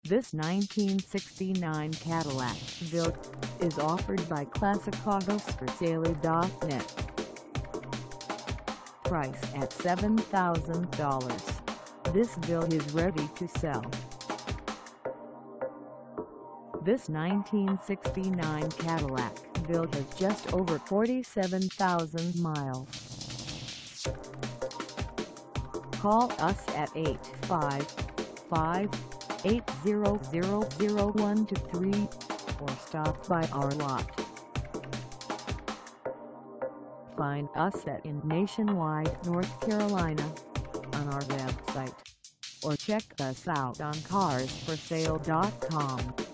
This 1969 Cadillac Deville is offered by ClassicAutosForSale.net. Price at $7,000. This Deville is ready to sell. This 1969 Cadillac Deville has just over 47,000 miles. Call us at 855-800-0123 or stop by our lot. Find us at Nationwide, North Carolina on our website, or check us out on CarsForSale.com.